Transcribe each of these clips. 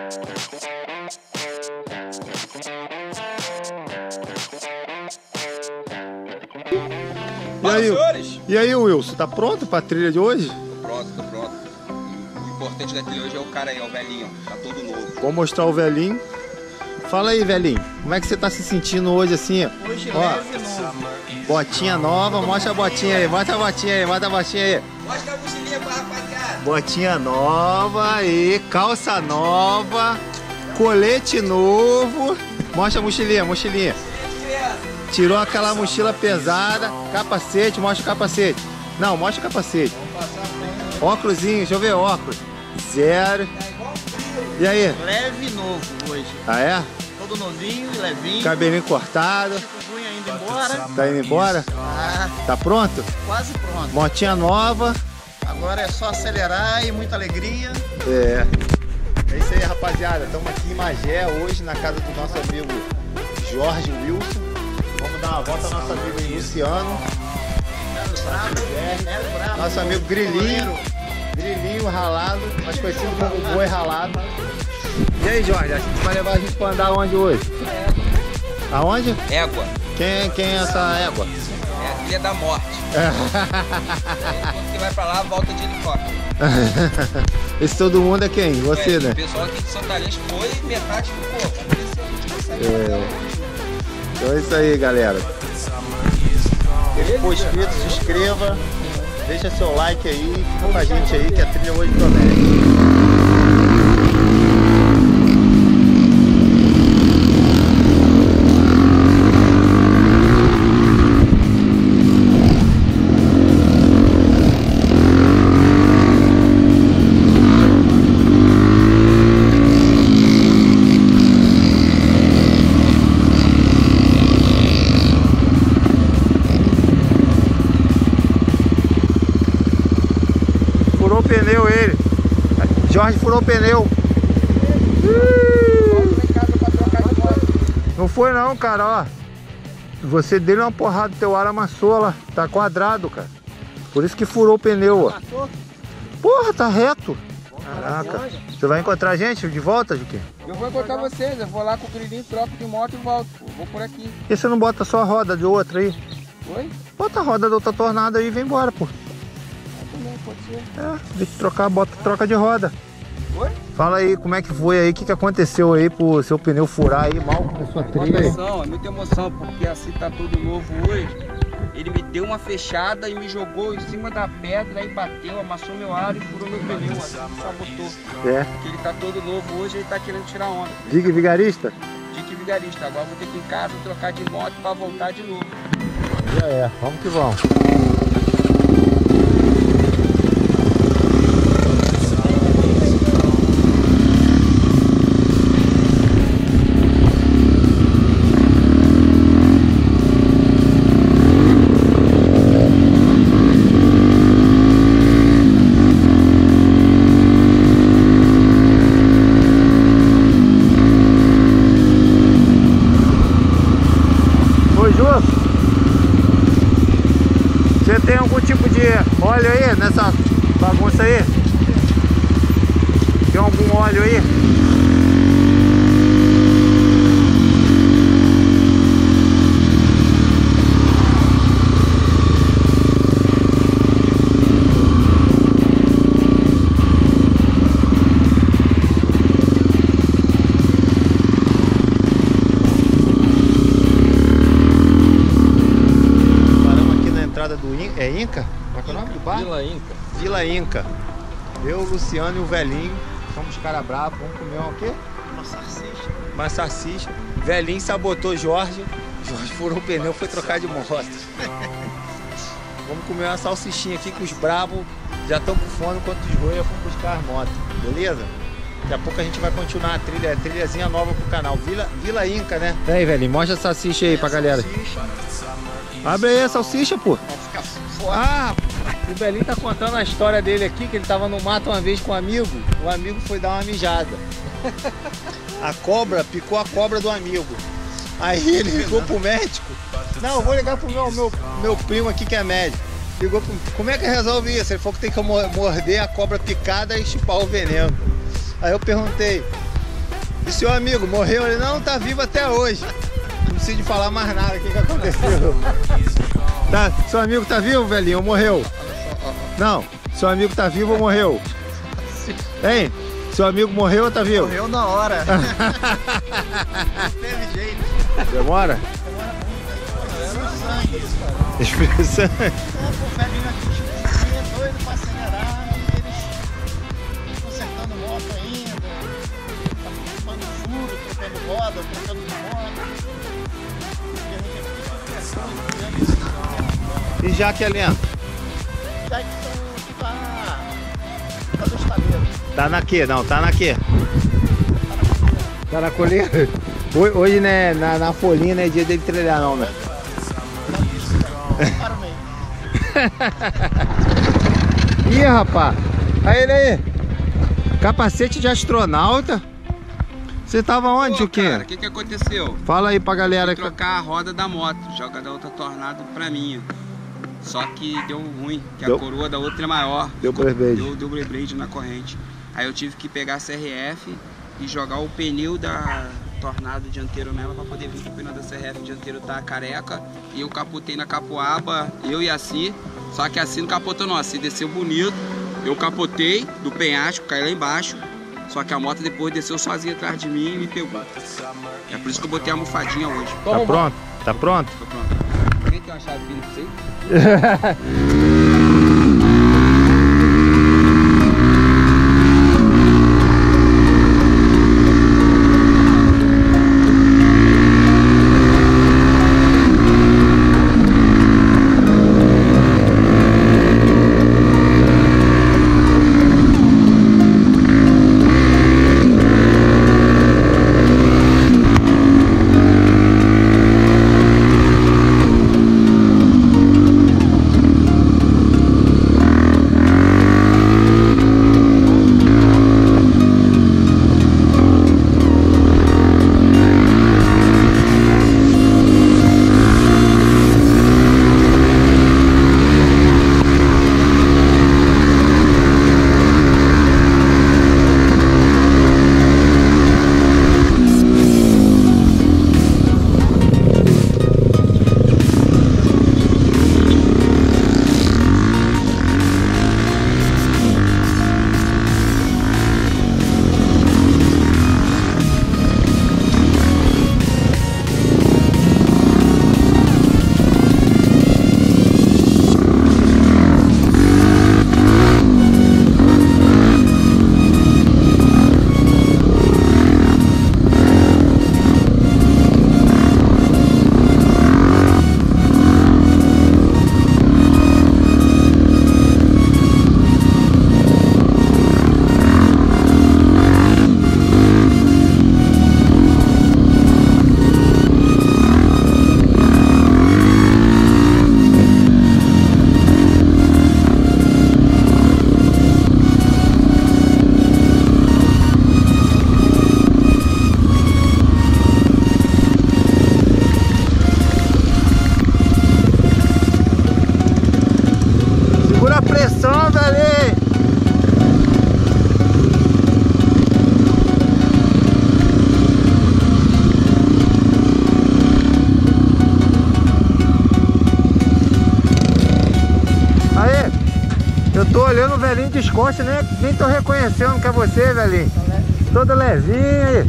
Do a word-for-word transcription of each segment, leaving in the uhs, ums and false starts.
E aí, senhores? E aí, Wilson, tá pronto pra trilha de hoje? Pronto, tô pronto. O importante da trilha hoje é o cara aí, ó, o velhinho, tá todo novo. Vou mostrar o velhinho. Fala aí, velhinho, como é que você tá se sentindo hoje assim? Hoje ó, leve novo. Botinha nova, mostra a botinha aí, mostra a botinha aí, mostra a botinha aí. Mostra a mochilinha pra rapaziada. Botinha nova aí, calça nova, colete novo. Mostra a mochilinha, mochilinha. Tirou aquela mochila pesada, capacete, mostra o capacete. Não, mostra o capacete. Óculosinho, deixa eu ver, óculos. Zero. E aí? Leve novo hoje. Ah, é? Todo novinho e levinho. Cabelinho cortado. Unha indo embora. Tá indo embora? Ah, tá pronto? Quase pronto. Motinha nova. Agora é só acelerar e muita alegria. É. É isso aí, rapaziada. Estamos aqui em Magé hoje, na casa do nosso amigo Jorge Wilson. Vamos dar uma volta ao nosso amigo Luciano. É, nosso amigo Grilinho. Grilinho ralado, mais conhecido como boi ralado. E aí, Jorge, a gente vai levar a gente pra andar onde hoje? Aonde? Égua. Quem, quem é essa égua? É a trilha da morte. Quando você vai pra lá, volta de helicóptero. Esse todo mundo é quem? Você, é, né? O pessoal aqui de Santarém foi e metade ficou. É. Então é isso aí, galera. Quem for inscrito, se inscreva. Deixa seu like aí, fica com a gente aí que a trilha hoje promete. Furou o pneu ele. Jorge furou o pneu. Não foi não, cara, ó. Você deu uma porrada, teu ar amassou lá. Tá quadrado, cara. Por isso que furou o pneu, ó. Porra, tá reto. Caraca. Você vai encontrar a gente de volta, de quê? Eu vou encontrar vocês, eu vou lá com o grilinho, troco de moto e volto. Pô. Vou por aqui. E você não bota só a roda de outra aí? Oi? Bota a roda da outra tornada aí e vem embora, pô. Também, pode ser. É, deixa eu trocar, bota troca de roda. Oi? Fala aí, como é que foi aí, o que, que aconteceu aí pro seu pneu furar aí, mal começou a trilha aí? Emoção, é muita emoção, porque assim tá tudo novo hoje. Ele me deu uma fechada e me jogou em cima da pedra e bateu, amassou meu aro e furou meu pneu, assim, sabotou. É. Porque ele tá todo novo hoje, ele tá querendo tirar onda. Diga vigarista? Dique vigarista, agora vou ter que ir em casa trocar de moto pra voltar de novo. Já é, vamos que vamos. Você tem algum tipo de óleo aí nessa bagunça aí? Tem algum óleo aí? Do In... É Inca? Qual é o nome do bar? Vila Inca. Vila Inca. Eu, o Luciano e o velhinho somos cara bravo. Vamos comer um quê? Uma salsicha. Uma salsicha. Velhinho sabotou Jorge. Jorge furou o pneu, foi trocar de moto. Vamos comer uma salsichinha aqui que os bravos já estão com fome enquanto os roias vão buscar as motos. Beleza? Daqui a pouco a gente vai continuar a trilha, a trilhazinha nova pro canal. Vila, Vila Inca, né? E aí, velhinho, mostra a salsicha aí pra galera. Abre aí a salsicha, pô. Ah, o velhinho tá contando a história dele aqui, que ele tava no mato uma vez com um amigo. O amigo foi dar uma mijada. A cobra picou a cobra do amigo. Aí ele ligou pro médico. Não, eu vou ligar pro meu, meu, meu primo aqui que é médico. Ligou pro... Como é que resolve isso? Ele falou que tem que morder a cobra picada e chupar o veneno. Aí eu perguntei, E seu amigo morreu? Ele não, tá vivo até hoje. Não precisa de falar mais nada. O que, que aconteceu? Tá, seu amigo tá vivo, velhinho, ou morreu? Não, seu amigo tá vivo ou morreu? Hein? Seu amigo morreu ou tá vivo? Morreu na hora. Teve jeito. Demora? Era sangue isso, cara. Esfria sangue. É, pô, o velhinho aqui, tipo, é doido pra acelerar e eles consertando moto ainda. Tá fumando furo, trocando roda, trocando de moto. E a gente aqui fica pensando, isso. E já que é lento? Já que são, tá, tá do estaleiro. Tá na quê? Não, tá na quê? Tá na coleira? Hoje, hoje né, na, na folhinha não é dia dele trilhar não, né? Para o meio. Ih, rapaz. Aí ele aí. Capacete de astronauta. Você tava onde, Pô, Juquinha? cara, o que que aconteceu? Fala aí pra galera. Fui trocar a roda da moto, joga da outra Tornado pra mim. Só que deu ruim, que Deu? a coroa da outra é maior. Deu Ficou- blade. Deu, deu blade na corrente. Aí eu tive que pegar a C R F e jogar o pneu da Tornado dianteiro nela pra poder vir com o pneu da C R F dianteiro tá careca. E eu capotei na capoaba, eu e a Si. Só que a Si não capotou não, a Si desceu bonito. Eu capotei do penhasco, caí lá embaixo. Só que a moto depois desceu sozinha atrás de mim e me pegou. É por isso que eu botei a almofadinha hoje. Tá pronto? Tá pronto? Tô pronto. Alguém tem uma chave aqui, não sei. olhando o velhinho de escote, nem, nem tô reconhecendo que é você, velhinho. Todo levinho aí.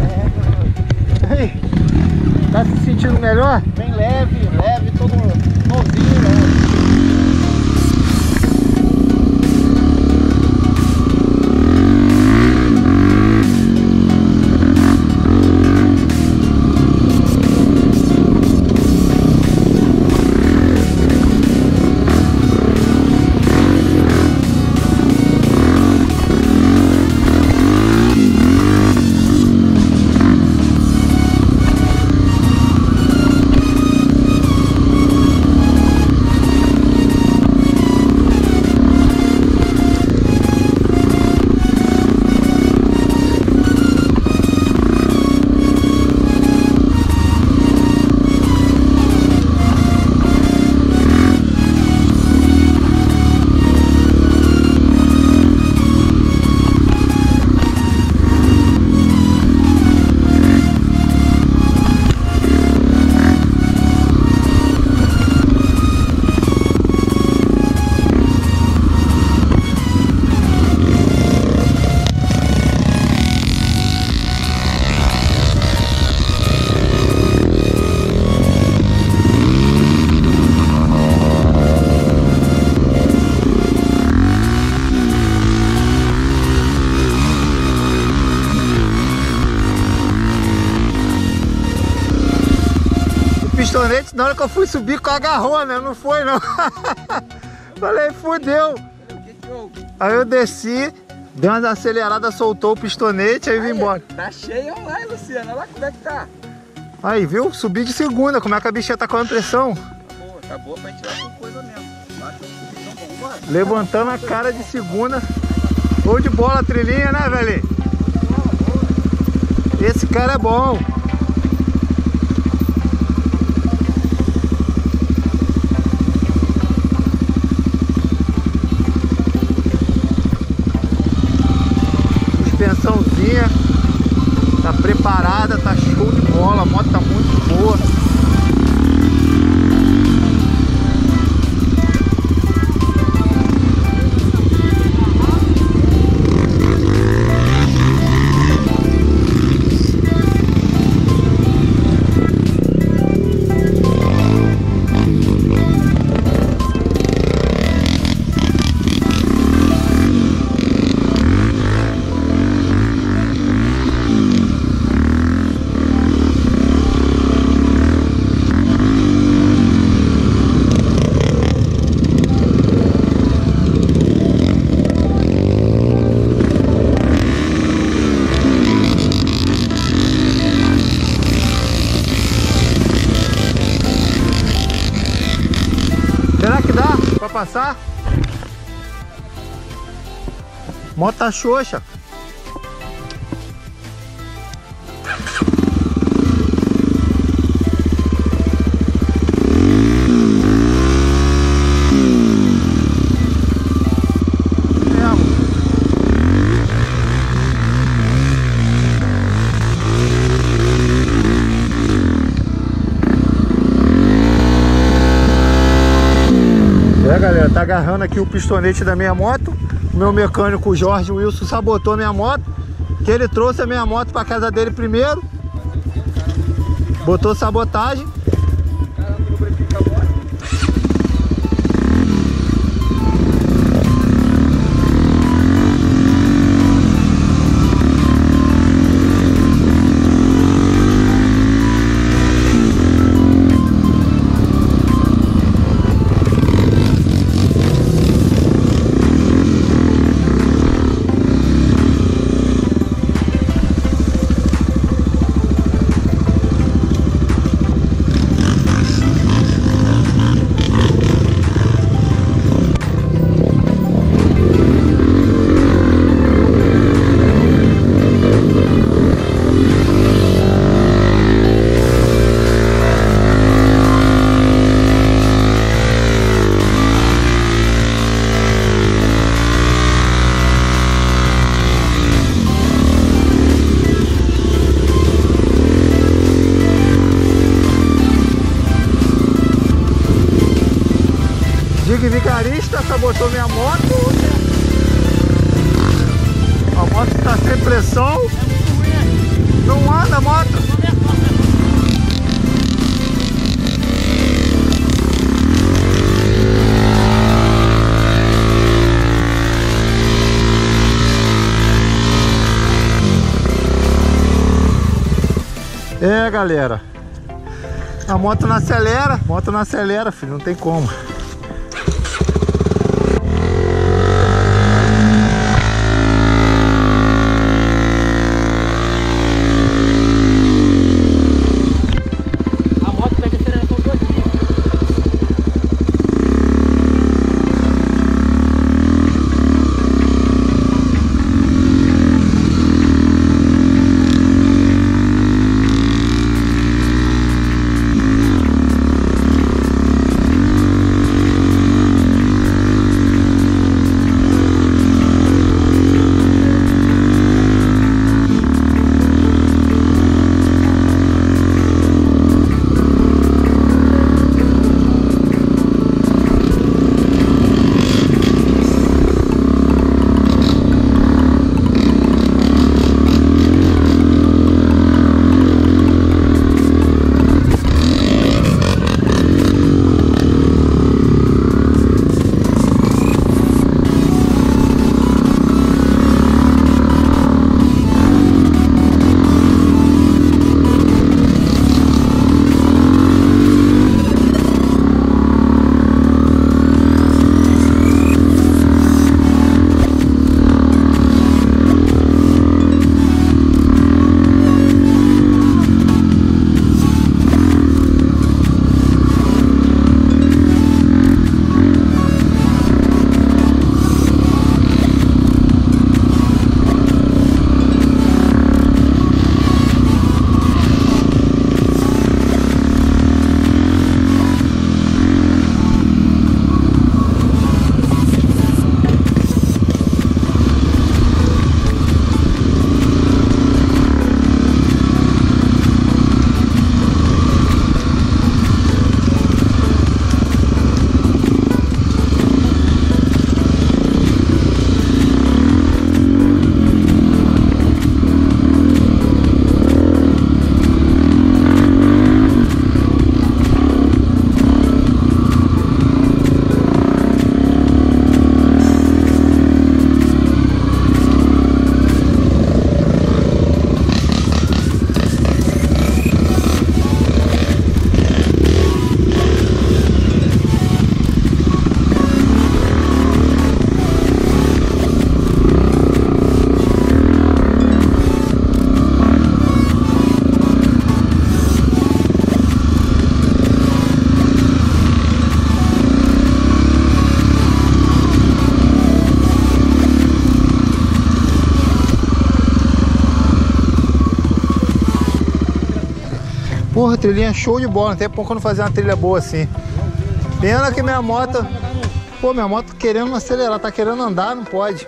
É. Tá se sentindo melhor? Bem leve, leve, todo novinho, leve. pistonete, na hora que eu fui subir com a garrona, não foi não. Falei, fudeu. Aí eu desci, dei umas aceleradas, soltou o pistonete, aí, aí vim embora. Tá cheio lá, Luciano, olha lá como é que tá. Aí, viu? Subi de segunda, como é que a bichinha tá com a pressão? Tá boa, tá boa pra tirar com coisa mesmo. Levantando a cara de segunda. Ou de bola a trilhinha, né, velho? Esse cara é bom. Suspensãozinha. Tá preparada, tá show de bola. A moto tá muito boa. Será que dá pra passar? Moto tá xoxa. É, galera, tá agarrando aqui o pistonete da minha moto. O meu mecânico, o Jorge Wilson, sabotou a minha moto. Que ele trouxe a minha moto pra casa dele primeiro. Botou sabotagem. Digue vigarista sabotou minha moto. A moto está sem pressão. Não anda a moto. É, galera, a moto não acelera. A moto não acelera, filho, não tem como. Porra, trilhinha show de bola. Até pouco eu não fazia uma trilha boa assim. Pena que minha moto... Pô, minha moto querendo acelerar, tá querendo andar, não pode.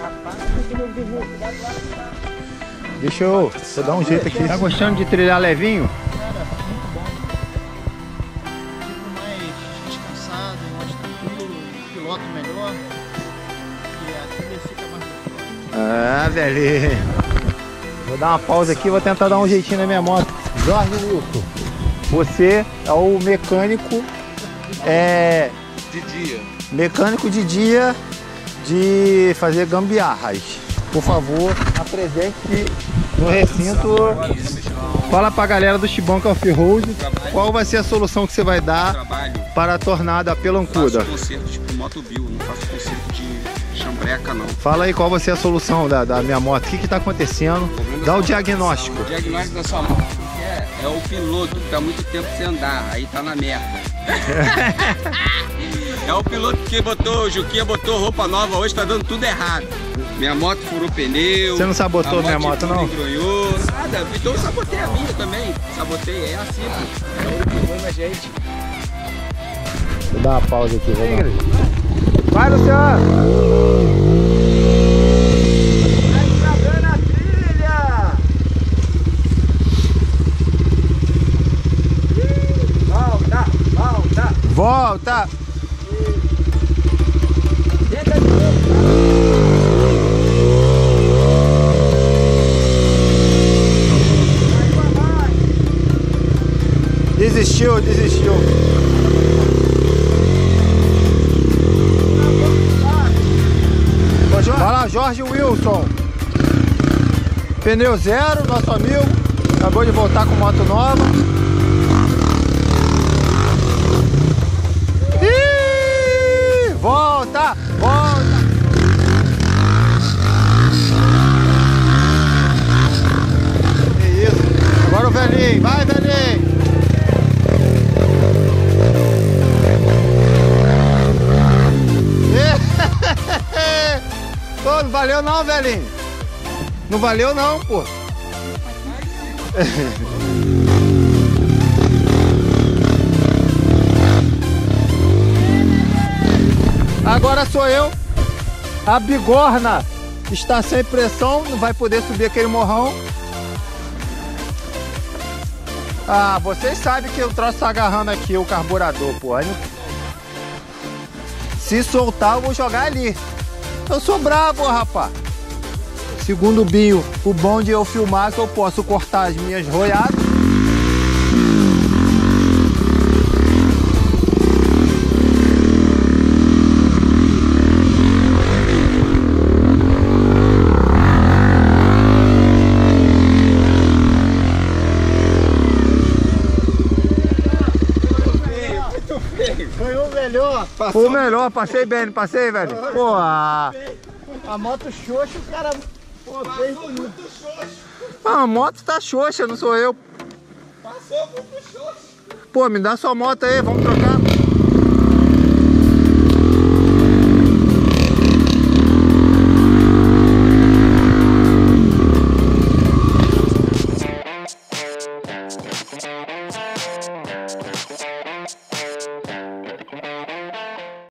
Deixa eu, deixa eu dar um jeito aqui. Tá gostando de trilhar levinho? Cara, muito bom. Fico mais descansado, mais tranquilo, piloto melhor. E a trilha fica mais gostosa. Ah, velho. Vou dar uma pausa aqui, vou tentar dar um jeitinho na minha moto. Jorge Wilson, você é o mecânico, é... De dia. Mecânico de dia de fazer gambiarras. Por favor, apresente no recinto. Fala pra galera do Chibonca Off-Road qual vai ser a solução que você vai dar Trabalho. para a tornada pelancuda. Faço conserto tipo Motobil, não faço conserto de chambreca não. Fala aí qual vai ser a solução da, da minha moto, o que que tá acontecendo? Dá o diagnóstico. O diagnóstico da sua moto é, é o piloto que tá muito tempo sem andar, aí tá na merda. É o piloto que botou, o Juquinha botou roupa nova, hoje tá dando tudo errado. Minha moto furou pneu. Você não sabotou minha moto, não? Engronhou, nada. Então eu sabotei a minha também. Sabotei, é assim, pô. É o problema, gente. Vou dar uma pausa aqui, vamos lá. Vai, Luciano! Vai estragando a trilha! Volta, volta! Volta! Desistiu, desistiu. Vai lá, Jorge Wilson. Pneu zero, nosso amigo. Acabou de voltar com moto nova. Ih, volta, volta. Que isso. Agora o velhinho. Vai, velhinho. Pô, não valeu não, velhinho. Não valeu não, pô. Agora sou eu. A bigorna está sem pressão, não vai poder subir aquele morrão. Ah, vocês sabem que o troço tá agarrando aqui o carburador, pô. Se soltar, eu vou jogar ali. Eu sou bravo, rapaz. Segundo o Binho, o bom de eu filmar é que eu posso cortar as minhas roiadas. Foi o melhor. Foi o melhor, passei bem, não passei, velho? Pô, a... A moto xoxa, o cara pô, fez muito xoxo. a moto tá xoxa, não sou eu. Passou muito xoxo. Pô, me dá sua moto aí, vamos trocar.